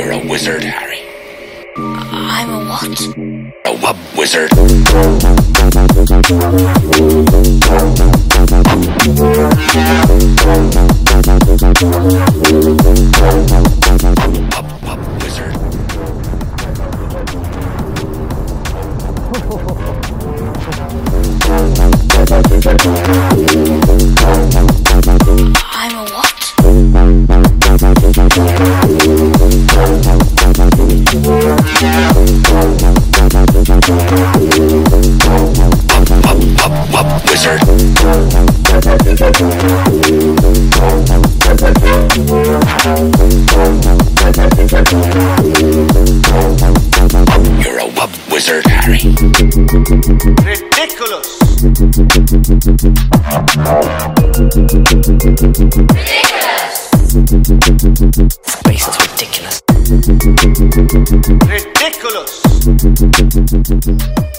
You're a wizard, Harry. I'm a what? A wub wizard. Wub wizard. I'm a what? Wub wizard. You're a wub wizard, Harry. Ridiculous! Space is ridiculous. Ridiculous!